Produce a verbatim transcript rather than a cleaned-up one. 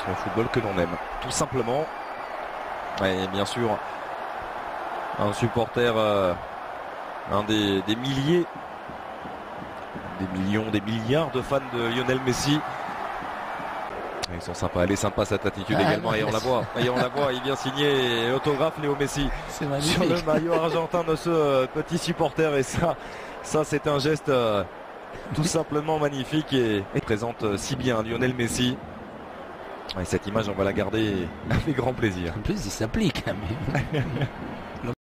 le football que l'on aime, tout simplement. Et bien sûr, un supporter, euh, un des, des milliers, des millions, des milliards de fans de Lionel Messi. Ils sont sympas, elle est sympa cette attitude ah, également, non, et on la voit, et on la voit, il vient signer l'autographe Léo Messi sur le maillot argentin de ce euh, petit supporter, et ça, ça c'est un geste euh, tout simplement magnifique et, et présente euh, si bien Lionel Messi. Et cette image on va la garder avec grand plaisir. En plus il s'applique.